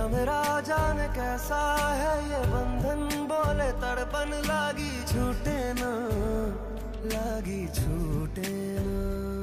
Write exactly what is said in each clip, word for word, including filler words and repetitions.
मेरा जाने कैसा है ये बंधन, बोले तड़पन लागी छूटे ना, लागी छूटे ना।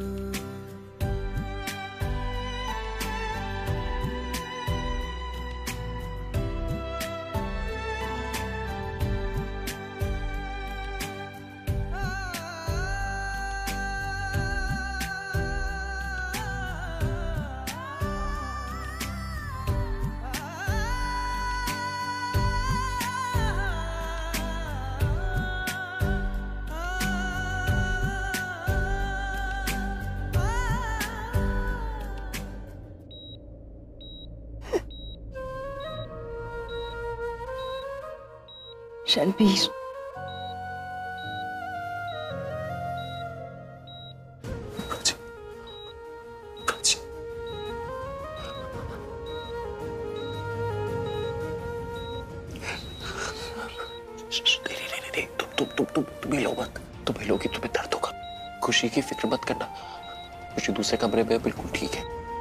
रणबीर, तुम तुम तुम तुम हिलो मत, तुम हिलोगी तुम्हें दर्द होगा। खुशी की फिक्र मत करना, खुशी दूसरे कमरे में बिल्कुल ठीक है।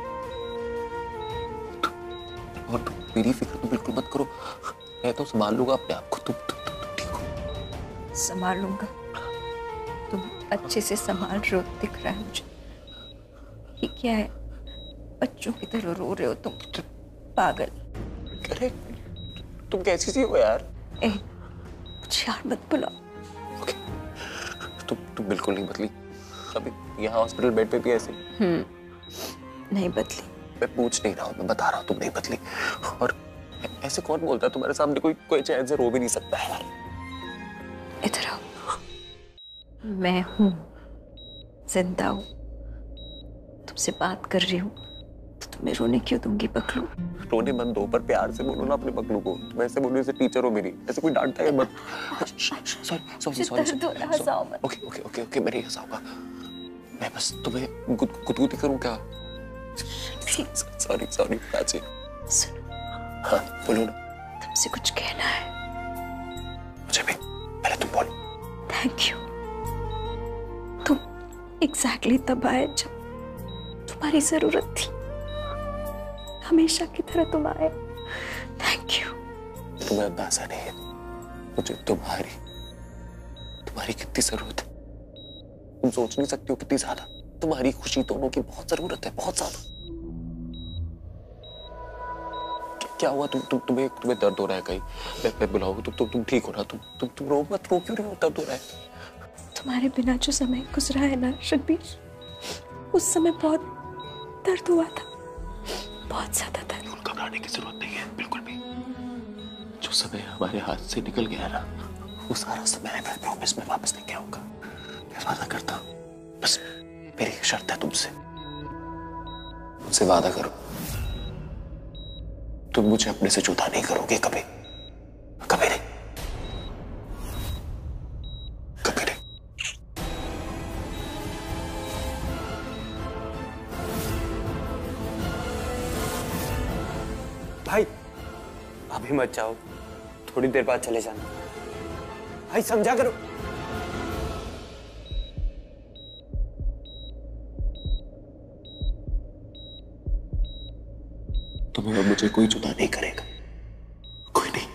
और तुम मेरी फिक्र तो बिल्कुल मत करो, मैं तो संभाल लूंगा अपने आप को। तुम तुम तुम, तुम ठीक हो? संभाल लूंगा। तुम अच्छे से संभाल रहे हो दिख रहा है मुझे। ये क्या है, बच्चों की तरह रो रहे हो तुम, पागल। अरे तुम कैसी सी हो यार? ए, मुझे यार मत बुलाओ। ओके, तुम तुम बिल्कुल नहीं बदली। अभी यहाँ हॉस्पिटल बेड पे भी ऐसे। हम्म, नहीं बदली। मैं पूछ नहीं रहा हूँ, मैं बता रहा हूँ तुम नहीं बदली। और ऐसे कौन बोलता है तुम्हारे सामने कोई कोई चैन से रो भी नहीं सकता है यार। इधर आओ, मैं हूँ, जिंदा हूँ, तुमसे बात कर रही हूँ, तो तुम्हें रोने क्यों दूंगी पगलू? रोने मत दो, पर प्यार से बोलो ना अपने पगलू को। तुम ऐसे बोलो जैसे टीचर हो मेरी, ऐसे कोई डांटता है मत। Sorry sorry sorry. हंसाओ मत। ओके ओके ओके ओके, मैं नहीं हंसाऊंगा। मैं बस तुम्हें गुदगुदी करूँ क्या? Sorry sorry Prachi. सुनो, हाँ बोलो ना। तुमसे कुछ कहना है मुझे भी, पहले तुम बोलो। Thank you. तुम एग्जैक्टली तब आए जब तुम्हारी जरूरत थी, हमेशा की तरह तुम आए। Thank you. तुम्हें अंदाजा नहीं है मुझे तुम्हारी तुम्हारी कितनी जरूरत है। तुम सोच नहीं सकती हो कितनी ज्यादा। तुम्हारी खुशी दोनों की बहुत जरूरत है, बहुत ज्यादा। क्या हुआ? तुम तुम तुम्हें तुम्हें दर्द हो रहा है कहीं? मैं मैं बुलाऊंगा तुम तुम तुम ठीक हो ना? तुम तुम तुम रो मत, रो क्यों रहे हो? दर्द हो रहा है। तुम्हारे बिना जो समय गुजरा है ना रणबीर, उस समय बहुत दर्द हुआ था, बहुत ज्यादा दर्द। घबराने की जरूरत नहीं है बिल्कुल भी। जो समय हमारे हाथ से निकल गया ना, वो सारा समय मैं प्रॉमिस में वापस लेके आऊंगा। मैं वादा करता हूँ। बस मेरी एक शर्त है तुमसे, मुझसे वादा करो, तुम मुझे अपने से जुदा नहीं करोगे कभी, कभी नहीं, कभी नहीं। भाई अभी मत जाओ, थोड़ी देर बाद चले जाना। भाई समझा करो। तुम्हें और मुझे कोई जुदा नहीं करेगा, कोई नहीं।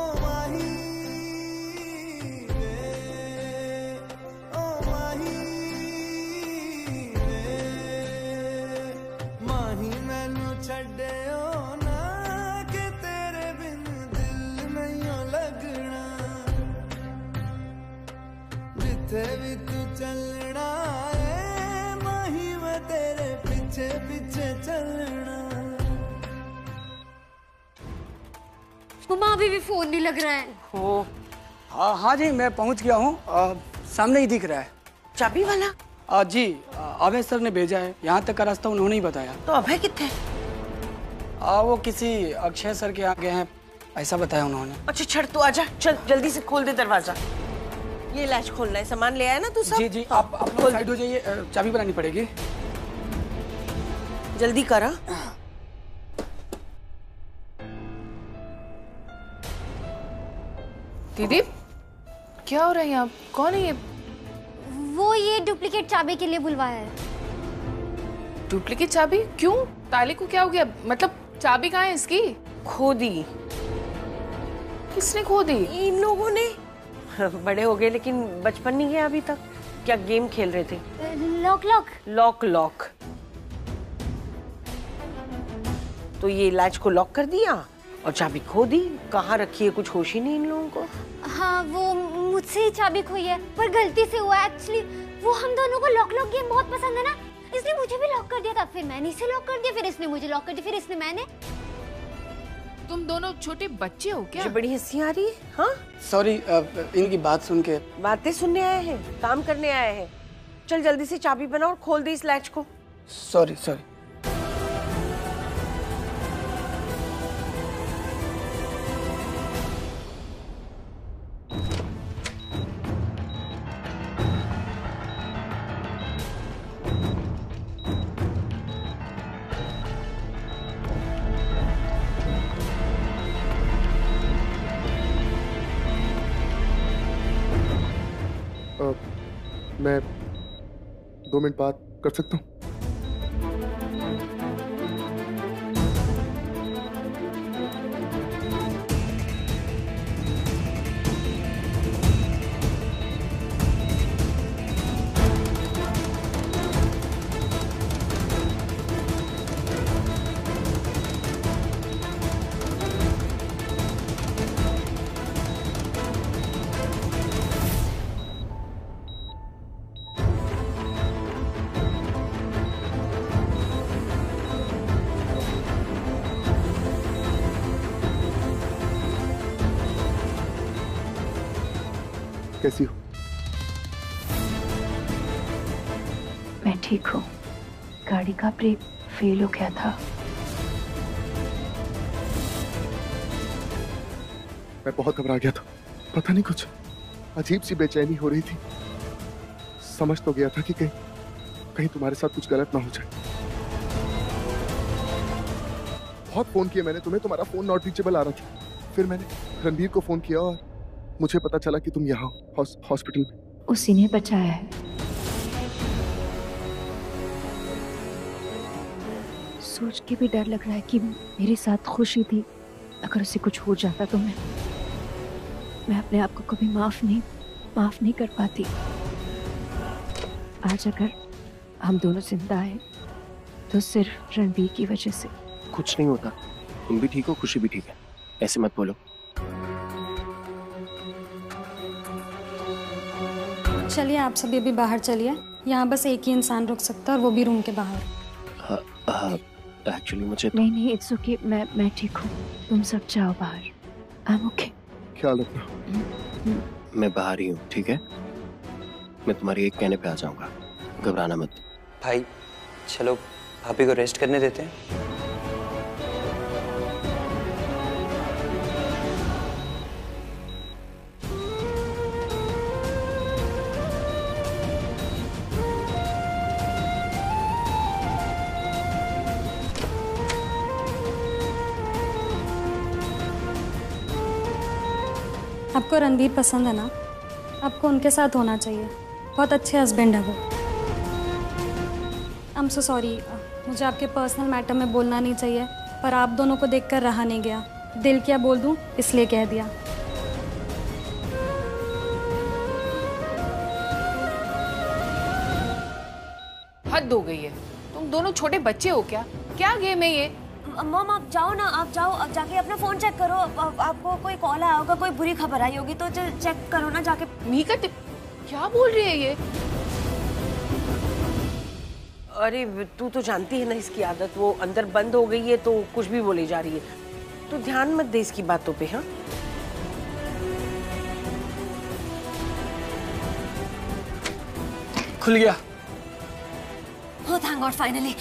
माही मैनू छड्डे ना कि तेरे बिन दिल नहीं लगना, जिथे भी तू चलना है माही मैं तेरे पीछे पीछे चलना। मम्मा अभी भी फोन नहीं लग रहा है। ओ, हाँ हाँ जी, मैं पहुंच गया हूँ, सामने ही दिख रहा है। चाबी वाला? आ, जी अभय सर ने भेजा है, यहाँ तक का रास्ता उन्होंने ही बताया। तो अभय कितने? आ, वो किसी अक्षय सर के यहाँ गए हैं, ऐसा बताया उन्होंने। अच्छा छड़, तू आजा, चल जल्दी से खोल दे दरवाजा। ये लैच खोलना है, सामान ले आया ना तू सब? जी जी, आप आप लोग साइड हो जाइए, चाबी बनानी पड़ेगी। जल्दी करा। दीदी क्या हो रहा है यहाँ? कौन है ये? वो ये डुप्लीकेट चाबी के लिए बुलवाया है। डुप्लीकेट चाबी? क्यों? ताले को क्या हो गया? मतलब चाबी कहाँ है इसकी? खो दी। किसने खो दी? इन लोगों ने। बड़े हो गए लेकिन बचपन नहीं गया अभी तक। क्या गेम खेल रहे थे? Lock lock lock lock. तो ये लैच को लॉक कर दिया और चाबी खो दी। कहाँ रखी है कुछ होश ही नहीं इन लोगों को। हाँ वो मुझसे ही चाबी खोई है पर गलती से हुआ। एक्चुअली वो हम दोनों को लॉक लॉक गेम बहुत पसंद है ना, इसने मुझे भी लॉक कर दिया था, फिर मैंने इसे लॉक कर दिया, फिर इसने मुझे लॉक कर दिया, फिर इसने मैंने। तुम दोनों छोटे बच्चे हो क्या? मुझे बड़ी हंसी आ रही है। हाँ सॉरी, इनकी बात सुन के। बातें सुनने आए हैं, काम करने आए हैं। चल जल्दी से चाबी बना और खोल दे इस लैच को। Sorry sorry. मैं दो मिनट बात कर सकता हूँ? कैसी हो? मैं ठीक हूँ। गाड़ी का ब्रेक फेल हो गया था। मैं बहुत घबरा गया था, पता नहीं कुछ अजीब सी बेचैनी हो रही थी। समझ तो गया था कि कहीं कहीं तुम्हारे साथ कुछ गलत ना हो जाए। बहुत फोन किया मैंने तुम्हें, तुम्हारा फोन नॉट रीचेबल आ रहा था। फिर मैंने रणबीर को फोन किया और मुझे पता चला कि तुम यहाँ हॉस्पिटल में। उसी ने बचाया है। सोच के भी डर लग रहा है कि मेरे साथ खुशी थी, अगर उसे कुछ हो जाता तो मैं मैं अपने आप को कभी माफ नहीं माफ नहीं कर पाती। आज अगर हम दोनों जिंदा हैं तो सिर्फ रणबीर की वजह से। कुछ नहीं होता, तुम भी ठीक हो, खुशी भी ठीक है, ऐसे मत बोलो। चलिए आप सभी अभी बाहर चलिए, यहाँ बस एक ही इंसान रुक सकता है और वो भी रूम के बाहर। एक्चुअली मुझे तो... नहीं नहीं इट्स ओके, मैं मैं ठीक हूँ, तुम सब जाओ बाहर। I am okay. ख्याल रखना। मैं बाहर ही हूँ, ठीक है? मैं तुम्हारी एक कहने पे आ जाऊंगा, घबराना मत। भाई चलो भाभी को रेस्ट करने देते हैं। आपको रणबीर पसंद है ना? आपको उनके साथ होना चाहिए, बहुत अच्छे हस्बैंड है वो। आई एम सो सॉरी, मुझे आपके पर्सनल मैटर में बोलना नहीं चाहिए, पर आप दोनों को देखकर रहा नहीं गया। दिल क्या बोल दूं इसलिए कह दिया। हद हो गई है, तुम दोनों छोटे बच्चे हो क्या? क्या गेम है ये? मॉम आप जाओ ना, आप जाओ, अब जाके अपना फोन चेक करो। आप, आपको कोई कॉल आया होगा, कोई बुरी खबर आई होगी तो चेक करो ना जाके। मीका क्या बोल रही है ये? अरे तू तो जानती है ना इसकी आदत, वो अंदर बंद हो गई है तो कुछ भी बोली जा रही है। तो ध्यान मत दे इसकी बातों पे। हाँ खुल गया। Oh, thank God, finally.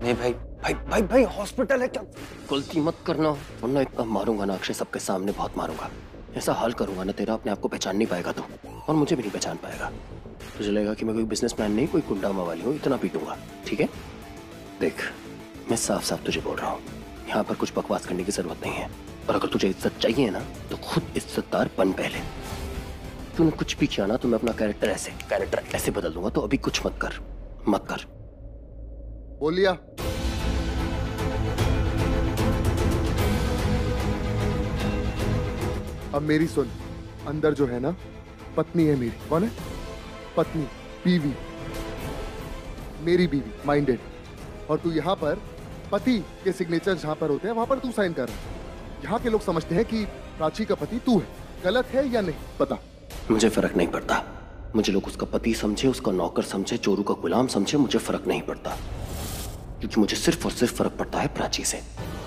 नहीं भाई, भाई भाई भाई हॉस्पिटल है क्या? गलती मत करना, वरना इतना मारूंगा ना अक्षय, सबके सामने बहुत मारूंगा। ऐसा हाल करूंगा ना तेरा, अपने आप को पहचान नहीं पाएगा तू, और मुझे भी नहीं पहचान पाएगा। तुझे लगेगा कि मैं कोई बिजनेसमैन नहीं, कोई गुंडा मवाली हूँ, इतना पीटूंगा, ठीक है? देख, मैं साफ साफ तुझे बोल रहा हूँ, यहाँ पर कुछ बकवास करने की जरूरत नहीं है। और अगर तुझे इज्जत चाहिए ना तो खुद इज्जतदार बन पहले। तूने कुछ भी किया ना तो मैं अपना कैरेक्टर ऐसे कैरेक्टर ऐसे बदल दूंगा, तो अभी कुछ मत कर, मत कर। बोल लिया। अब मेरी सुन, अंदर जो है ना पत्नी है मेरी। कौन है? पत्नी, बीवी, मेरी बीवी, माइंडेड। और तू यहाँ पर पति के सिग्नेचर जहाँ पर होते हैं वहां पर तू साइन कर रहा है। यहाँ के लोग समझते हैं कि प्राची का पति तू है। गलत है या नहीं बता? मुझे फर्क नहीं पड़ता। मुझे लोग उसका पति समझे, उसका नौकर समझे, चोरू का गुलाम समझे, मुझे फर्क नहीं पड़ता, क्योंकि मुझे सिर्फ और सिर्फ फर्क पड़ता है प्राची से,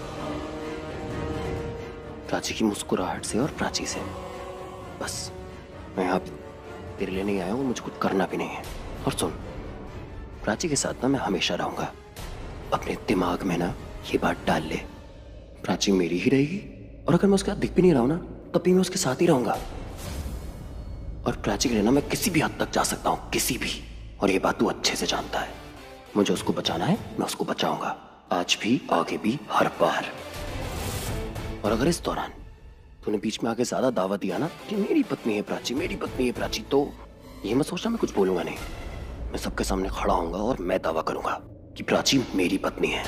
प्राची की मुस्कुराहट से और प्राची से। बस मैं यहाँ तेरे लिए नहीं आया हूँ, मुझे कुछ करना भी नहीं है। और सुन, प्राची के साथ ना मैं हमेशा रहूंगा। अपने दिमाग में ना ये बात डाल ले, प्राची मेरी ही रहेगी, और अगर मैं उसके साथ दिख भी नहीं रहा हूं ना तब भी मैं उसके साथ ही रहूंगा। और प्राची के लिए ना मैं किसी भी हद तक जा सकता हूं, किसी भी। और ये बात तू अच्छे से जानता है। मुझे उसको बचाना है, मैं उसको बचाऊंगा, आज भी, आगे भी, हर बार। और अगर इस दौरान तूने बीच में आके ज्यादा दावा दिया ना कि मेरी पत्नी है प्राची, मेरी पत्नी है प्राची, तो ये मत सोचना मैं कुछ बोलूंगा नहीं। मैं सबके सामने खड़ा होऊंगा और मैं दावा करूंगा कि प्राची मेरी पत्नी है।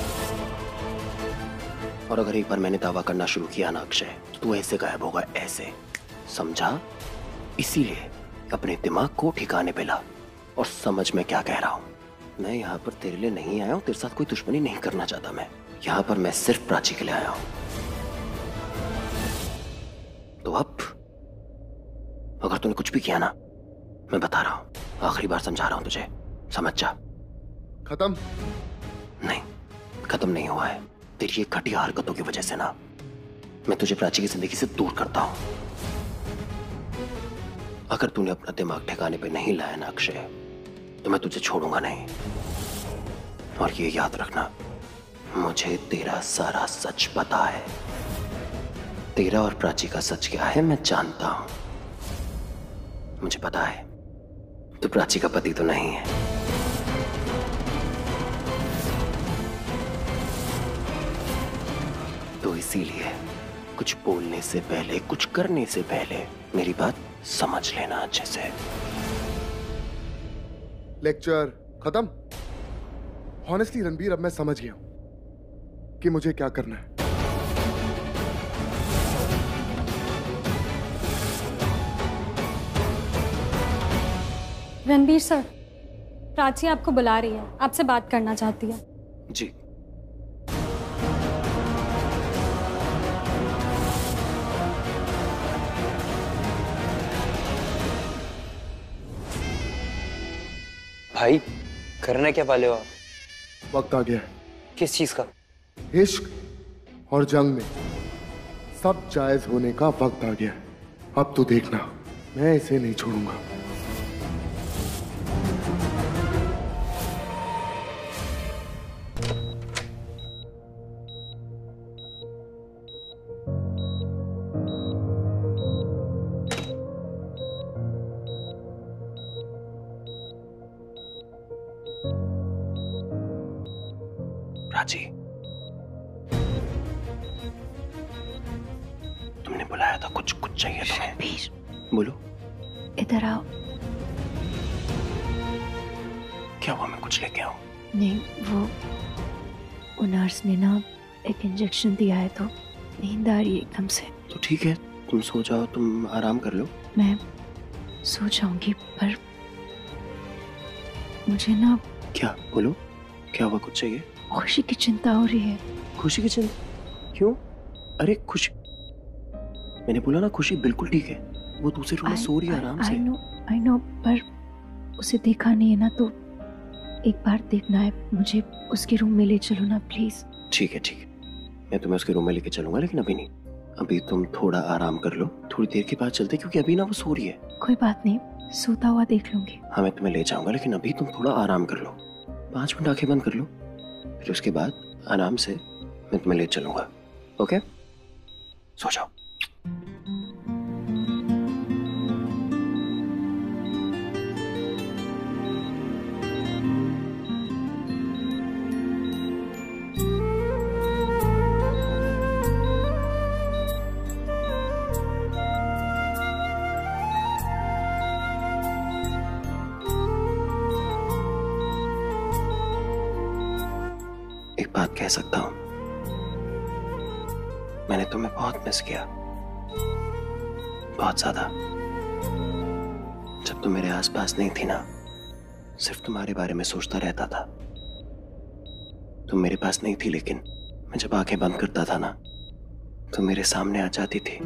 और अगर एक बार मैंने दावा करना शुरू किया ना अक्षय, तो तू ऐसे गायब होगा, ऐसे, समझा? इसीलिए अपने दिमाग को ठिकाने पे ला और समझ मैं क्या कह रहा हूं। मैं यहाँ पर तेरे लिए नहीं आया हूं, तेरे साथ कोई दुश्मनी नहीं करना चाहता मैं। यहाँ पर मैं सिर्फ प्राची के लिए आया हूं। तो अब अगर तूने कुछ भी किया ना, मैं बता रहा हूं, आखिरी बार समझा रहा हूं तुझे, समझ जा। खत्म? नहीं, खत्म नहीं हुआ है। तेरी ये घटिया हरकतों की वजह से ना मैं तुझे प्राची की जिंदगी से दूर करता हूं। अगर तूने अपना दिमाग ठिकाने पे नहीं लाया ना अक्षय, तो मैं तुझे छोड़ूंगा नहीं। और ये याद रखना, मुझे तेरा सारा सच पता है। तेरा और प्राची का सच क्या है मैं जानता हूं। मुझे पता है तू प्राची का पति तो नहीं है। तो इसीलिए कुछ बोलने से पहले, कुछ करने से पहले मेरी बात समझ लेना अच्छे से। लेक्चर खत्म? हॉनेस्टली रणबीर, अब मैं समझ गया हूं कि मुझे क्या करना है। रणबीर सर, प्राची आपको बुला रही है, आपसे बात करना चाहती है। जी। भाई करना क्या वाले हो आप? वक्त आ गया है। किस चीज का? इश्क और जंग में सब जायज होने का वक्त आ गया है। अब तो देखना, मैं इसे नहीं छोड़ूंगा। प्राची, तुमने बुलाया था, कुछ कुछ चाहिए तुम्हें? बोलो। इधर आओ। क्या हुआ? मैं कुछ लेके आऊं? नहीं, वो वो नर्स ने ना एक इंजेक्शन दिया है तो नींद आ रही है एकदम से। तो ठीक है, तुम सो जाओ, तुम आराम कर लो। मैं सो जाऊंगी, पर मुझे ना। क्या? बोलो, क्या हुआ? कुछ चाहिए? खुशी की चिंता हो रही है। खुशी की चिंता? क्यों? अरे खुशी, मैंने बोला ना खुशी बिल्कुल ठीक है, वो दूसरे रूम में सो रही है आराम से। आई नो, आई नो, पर उसे देखा नहीं है ना, तो एक बार देखना है मुझे। उसके रूम में ले चलो ना प्लीज। ठीक है ठीक है, मैं तुम्हें उसके रूम में लेके चलूंगा, लेकिन अभी नहीं। अभी तुम थोड़ा आराम कर लो, थोड़ी देर के बाद चलते, क्योंकि अभी ना वो सो रही है। कोई बात नहीं, सोता हुआ देख लूंगी। हाँ, मैं तुम्हें ले जाऊंगा, लेकिन अभी तुम थोड़ा आराम कर लो। पांच मिनट आंखें बंद कर लो, फिर उसके बाद आराम से मैं तुम्हें ले चलूंगा। ओके, सो जाओ। एक बात कह सकता हूं, मैंने तुम्हें बहुत मिस किया, बहुत ज्यादा। जब तुम मेरे आसपास नहीं थी ना, सिर्फ तुम्हारे बारे में सोचता रहता था। तुम मेरे पास नहीं थी, लेकिन मैं जब आंखें बंद करता था ना, तुम मेरे सामने आ जाती थी।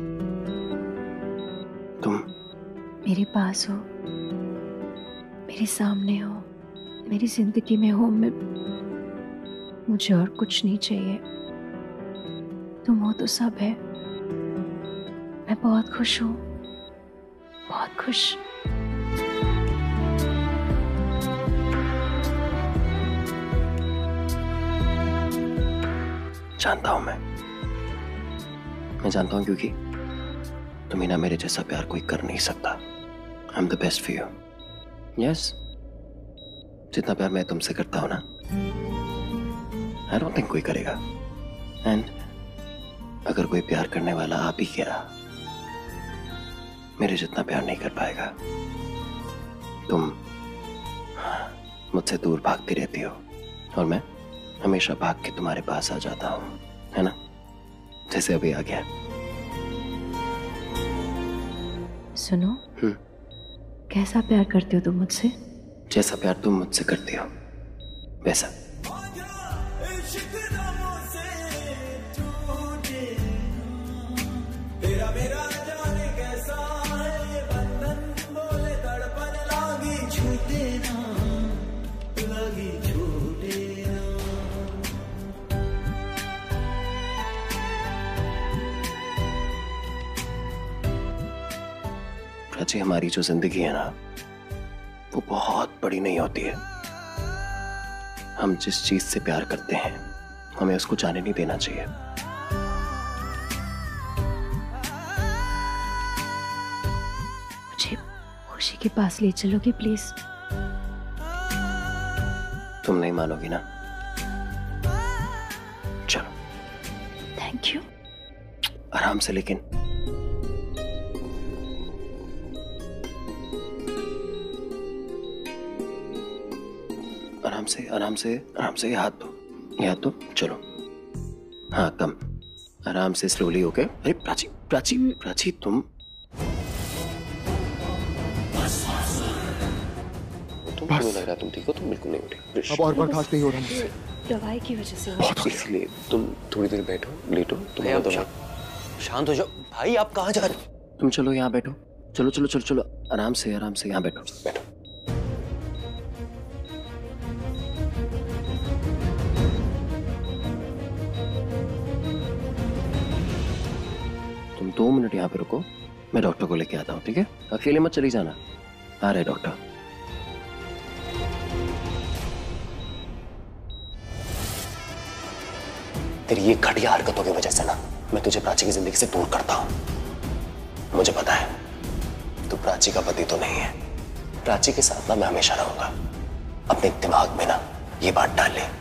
तुम मेरे पास हो, मेरे सामने हो, मेरी जिंदगी में हो। मैं मुझे और कुछ नहीं चाहिए। तुम हो तो सब है। मैं बहुत खुश हूँ, बहुत खुश। जानता हूं मैं मैं जानता हूं क्योंकि तुम्हें ना मेरे जैसा प्यार कोई कर नहीं सकता। I am the best for you. Yes, जितना प्यार मैं तुमसे करता हूं ना, आई डोंट थिंक कोई करेगा। एंड अगर कोई प्यार करने वाला आ भी गया, मेरे जितना प्यार नहीं कर पाएगा। तुम मुझसे दूर भागती रहती हो और मैं हमेशा भाग के तुम्हारे पास आ जाता हूं, है ना? जैसे अभी आ गया। सुनो, हम्म कैसा प्यार करते हो तुम मुझसे? जैसा प्यार तुम मुझसे करती हो वैसा। प्राची, हमारी जो जिंदगी है ना, वो बहुत बड़ी नहीं होती है। हम जिस चीज से प्यार करते हैं, हमें उसको जाने नहीं देना चाहिए। मुझे खुशी के पास ले चलोगे प्लीज? तुम नहीं मानोगी ना? चलो। Thank you. आराम से, लेकिन आराम से आराम से आराम से। हाथ दो, ये हाथ दो। चलो, हाँ कम, आराम से, स्लोली। ओके। अरे प्राची प्राची प्राची, तुम तुम क्यों लग रहा तुम ठीक हो? तुम बिल्कुल नहीं हो ठीक। अब और बर्दाश्त नहीं हो रहा मुझसे। दवाई की वजह से बहुत इसलिए तुम थोड़ी देर बैठो, लेटो। तुम शा, शांत हो जाओ भाई। आप कहाँ जा रहे हो? तुम चलो, यहाँ बैठो। चलो चलो चलो चलो, आराम से आराम से यहाँ बैठो बैठो। तुम दो मिनट यहाँ पे रुको, मैं डॉक्टर को लेके आता हूँ, ठीक है? अकेले मत चली जाना। आ रहे डॉक्टर। तेरी ये घटिया हरकतों की वजह से ना, मैं तुझे प्राची की जिंदगी से दूर करता हूँ। मुझे पता है तू प्राची का पति तो नहीं है। प्राची के साथ ना मैं हमेशा रहूंगा। अपने दिमाग में ना ये बात डाल ले।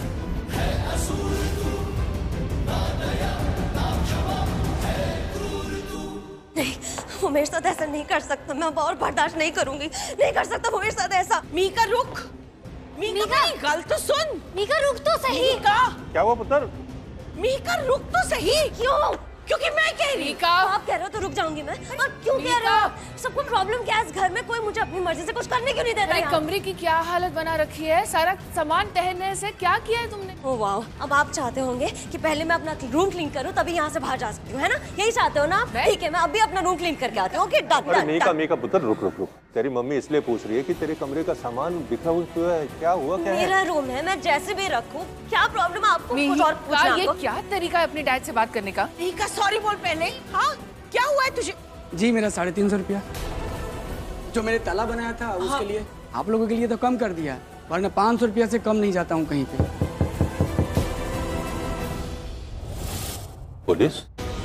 नहीं, वो मेरे साथ ऐसा नहीं कर सकता। मैं और बर्दाश्त नहीं करूंगी। नहीं कर सकता वो मेरे साथ ऐसा। मीका रुक। मीका, मेरी गल तो सुन। मीका रुक तो सही। मीका, क्या हुआ पुत्र? मीका रुक तो सही। क्यों? क्योंकि मैं कह रही। मीका, आप कह रहे हो तो रुक जाऊंगी मैं। और क्यों कह रहे हो? सबको प्रॉब्लम क्या है इस घर में? कोई मुझे अपनी मर्जी से कुछ करने क्यों नहीं दे रहा? कमरे की क्या हालत बना रखी है, सारा सामान तहने से। क्या किया है तुमने? ओह वाओ, अब आप चाहते होंगे कि पहले मैं अपना रूम क्लीन करूं तभी यहाँ से बाहर जा सकती हूँ, है ना? यही चाहते हो ना आप? ठीक है, मैं अभी अपना रूम क्लीन करके आती हूँ। Okay, done done. मीका मीका पुत्र, रुक रुक रुक। तेरी मम्मी इसलिए पूछ रही है कि तेरे कमरे का सामान बिखरा हुआ है। क्या हुआ? क्या है? मेरा रूम है, मैं जैसे भी रखूं। क्या प्रॉब्लम है आपको? कुछ और पूछना? ये क्या तरीका है अपने डैड से बात करने का? मीका सॉरी बोल पहले। हाँ, क्या हुआ है तुझे? जी मेरा साढ़े तीन सौ रुपया जो मैंने ताला बनाया था उसके हाँ। लिए आप लोगों के लिए तो कम कर दिया, वरना पाँच सौ रुपया से कम नहीं जाता हूँ कहीं पे। पुलिस?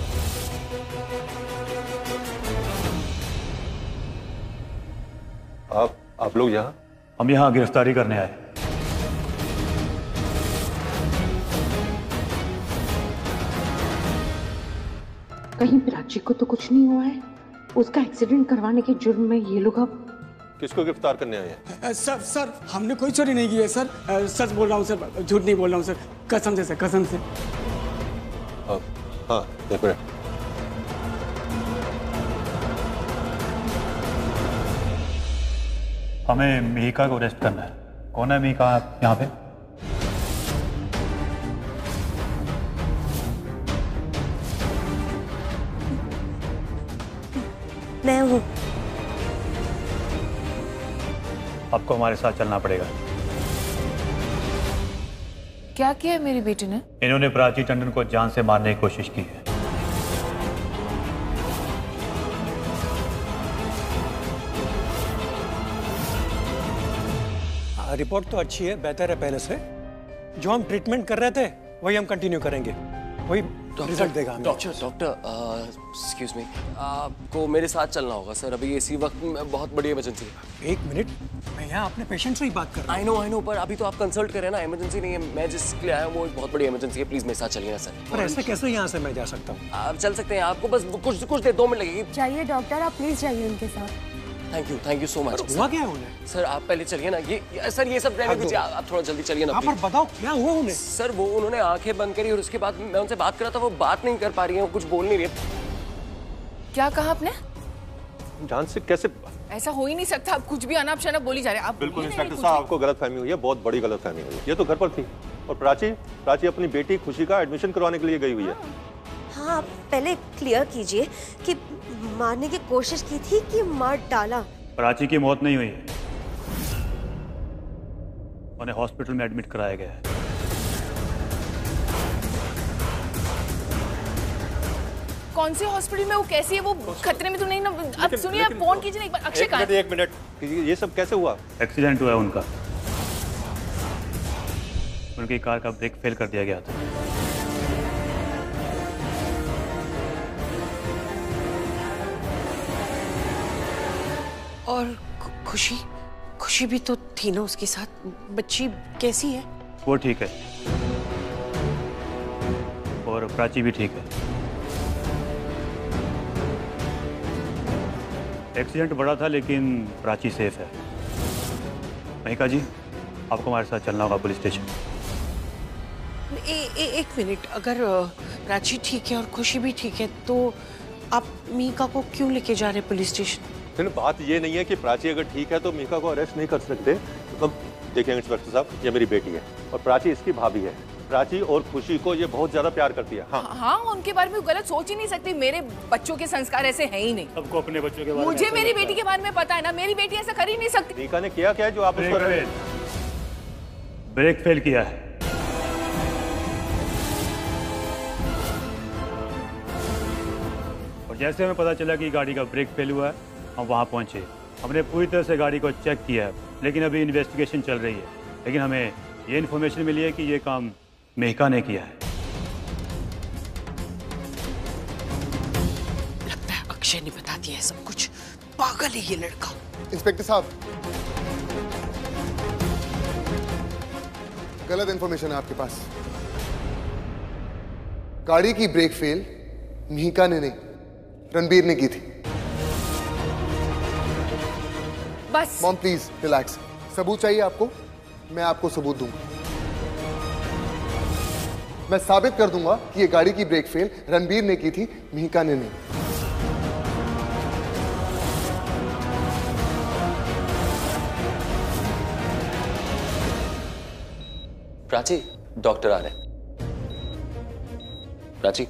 आप आप लोग यहाँ? हम यहाँ गिरफ्तारी करने आए। कहीं प्राची को तो कुछ नहीं हुआ है? उसका एक्सीडेंट करवाने के जुर्म में ये लोग अब किसको गिरफ्तार करने आए हैं? सर सर हमने कोई चोरी नहीं की है सर। आ, सच बोल रहा हूँ सर, झूठ नहीं बोल रहा हूँ सर, कसम से सर, कसम से। हाँ हाँ एक मिनट। हमें मिहिका को अरेस्ट करना है। कौन है मिहिका यहाँ पे? मैं हूँ। आपको हमारे साथ चलना पड़ेगा। क्या किया है मेरी बेटी ने? इन्होंने प्राची टंडन को जान से मारने की कोशिश की है। रिपोर्ट तो अच्छी है, बेहतर है पहले से। जो हम ट्रीटमेंट कर रहे थे वही हम कंटिन्यू करेंगे, वही रिजल्ट देगा हमें। डॉक्टर डॉक्टर एक्सक्यूज मी, आपको मेरे साथ चलना होगा सर। अभी इसी वक्त में बहुत बड़ी इमरजेंसी है। एक मिनट, मैं यहाँ अपने पेशेंट से ही बात कर रहा हूँ। आई नो आई नो, पर अभी तो आप कंसल्ट करें ना, इमरजेंसी नहीं है। मैं जिसके लिए आया हूँ वो एक बहुत बड़ी इमरजेंसी है। प्लीज मेरे साथ चलिए ना सर। पर ऐसे कैसे यहाँ से मैं जा सकता हूँ? आप चल सकते हैं, आपको बस कुछ कुछ देर, दो मिनट लगेगी। जाइए डॉक्टर, आप प्लीज जाइए उनके साथ। Thank you thank you so much. हुआ क्या उन्हें? सर आप पहले चलिए ना। ये सर ये सब रहने दीजिए, आप थोड़ा जल्दी चलिए ना। पर बताओ क्या हुआ उन्हें? सर वो उन्होंने आंखें बंद करी और उसके बाद मैं उनसे बात कर रहा था, वो बात नहीं कर पा रही है, वो कुछ बोल नहीं रही है। क्या कहा आपने? जान से कैसे? ऐसा हो ही नहीं सकता, आप कुछ भी अनाप शनाप बोली जा रहे हैं। आप बिल्कुल इंस्पेक्टर साहब, आपको गलतफहमी हुई है, बहुत बड़ी गलतफहमी हुई है। ये तो घर पर थी और प्राची प्राची अपनी बेटी खुशी का एडमिशन करवाने के लिए गई हुई है। हाँ, आप पहले क्लियर कीजिए कि मारने की कोशिश की थी कि मार डाला। प्राची की मौत नहीं हुई, उन्हें हॉस्पिटल में एडमिट कराया गया है। कौन से हॉस्पिटल में? वो कैसी है? वो खतरे में तो नहीं ना? अब सुनिए, आप फोन कीजिए ना एक बार। अक्षय कहाँ है? एक मिनट, ये सब कैसे हुआ? एक्सीडेंट हुआ है उनका, उनकी कार का ब्रेक फेल कर दिया गया था। और खुशी खुशी भी तो थी ना उसके साथ। बच्ची कैसी है? वो ठीक है और प्राची भी ठीक है। एक्सीडेंट बड़ा था लेकिन प्राची सेफ है। महिका जी, आपको हमारे साथ चलना होगा पुलिस स्टेशन। ए, ए, एक मिनट, अगर प्राची ठीक है और खुशी भी ठीक है तो आप मीका को क्यों लेके जा रहे हैं पुलिस स्टेशन? बात ये नहीं है कि प्राची अगर ठीक है तो मीका को अरेस्ट नहीं कर सकते। तो देखिए इंस्पेक्टर साहब, ये मेरी बेटी है और प्राची इसकी भाभी है। प्राची और खुशी को ये बहुत ज्यादा प्यार करती है। हाँ हाँ, उनके बारे में गलत सोच ही नहीं सकती। मेरे बच्चों के संस्कार ऐसे हैं ही नहीं। सबको अपने बच्चों के बारे में मुझे मेरी बेटी के बारे में पता है ना। मेरी बेटी ऐसा कर ही नहीं सकती। मीका ने किया क्या है जो आप उस पर? ब्रेक फेल किया है। और जैसे हमें पता चला कि गाड़ी का ब्रेक फेल हुआ है, हम वहाँ पहुँचे। हमने पूरी तरह से गाड़ी को चेक किया है, लेकिन अभी इन्वेस्टिगेशन चल रही है। लेकिन हमें ये इन्फॉर्मेशन मिली है कि ये काम मेहका ने किया है। लगता है अक्षय ने बता दिया है सब कुछ। पागल है ये लड़का। इंस्पेक्टर साहब, गलत इन्फॉर्मेशन है आपके पास। गाड़ी की ब्रेक फेल मिहिका ने नहीं, रणबीर ने की थी। बस मॉम प्लीज रिलैक्स। सबूत चाहिए आपको? मैं आपको सबूत दूंगा। मैं साबित कर दूंगा कि ये गाड़ी की ब्रेक फेल रणबीर ने की थी, मिहिका ने नहीं। प्राची, डॉक्टर आ रहे हैं। प्राची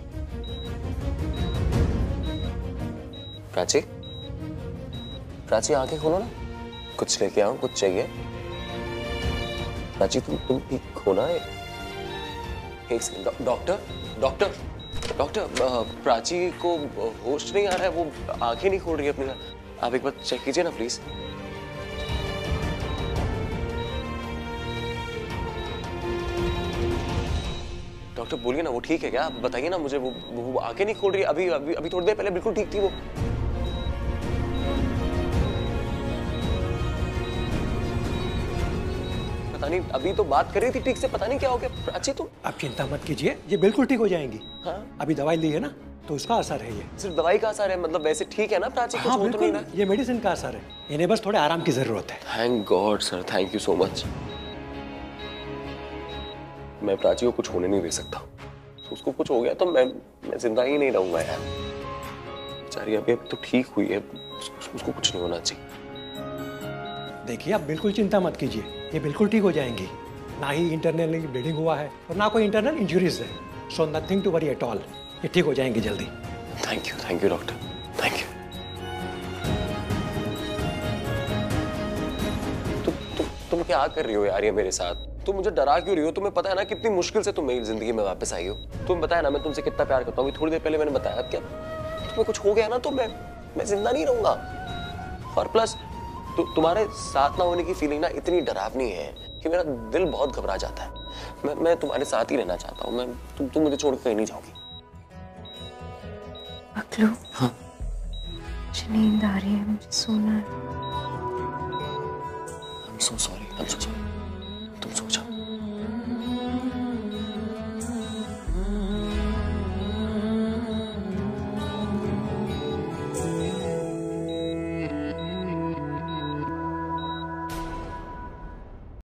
प्राची प्राची आंखें खोलो ना, कुछ लेके आओ, कुछ चाहिए। प्राची तुम तुम ठीक हो ना? एक second. Doctor doctor doctor Prachi को होश नहीं आ रहा है, वो आंखें नहीं खोल रही है अपनी। आप एक बार चेक कीजिए ना प्लीज। डॉक्टर बोलिए ना, वो ठीक है क्या? आप बताइए ना मुझे। वो वो आंखें नहीं खोल रही अभी अभी अभी थोड़ी देर पहले बिल्कुल ठीक थी वो। पता नहीं, अभी तो बात कर रही थी ठीक से, पता नहीं क्या हो गया। प्राची तुम आप चिंता मत कीजिए, ये बिल्कुल ठीक हो जाएंगी। हाँ? अभी दवाई ली है ना, तो उसका असर है ये। सिर्फ दवाई का असर है? मतलब वैसे ठीक है ना प्राची? कुछ हाँ, हो तो नहीं ना? ये मेडिसिन का असर है, इन्हें बस थोड़े आराम की जरूरत है। Thank God sir, thank you so much. मैं प्राची को कुछ होने नहीं दे सकता। तो उसको कुछ हो गया तो मैं मैं जिंदा ही नहीं रहूंगा यार। बेचारी अभी अभी तो ठीक हुई है, उसको, उसको कुछ नहीं होना चाहिए। देखिए आप बिल्कुल चिंता मत कीजिए, ये बिल्कुल ठीक हो जाएंगी। ना ही इंटरनल ब्लीडिंग हुआ है और ना कोई इंटरनल इंजरीज है, so nothing to worry at all. ये ठीक हो जाएंगी जल्दी। Thank you, thank you doctor, thank you. तुम तुम तुम क्या कर रही हो यार ये मेरे साथ? तुम मुझे डरा क्यों रही हो? तुम्हें पता है ना कितनी मुश्किल से तुम मेरी जिंदगी में वापस आई हो। तुम बताया ना मैं तुमसे कितना प्यार करता हूँ। थोड़ी देर पहले मैंने बताया क्या तुम्हें कुछ हो गया ना तो मैं मैं जिंदा नहीं रहूंगा। और प्लस तु, तुम्हारे साथ ना होने की फीलिंग ना इतनी डरावनी है कि मेरा दिल बहुत घबरा जाता है। मैं मैं तुम्हारे साथ ही रहना चाहता हूँ। मैं तुम तुम मुझे छोड़ के कहीं नहीं जाओगी। अकलू, हाँ? मुझे नींद आ रही है, मुझे सोना है। I'm so sorry, I'm so sorry.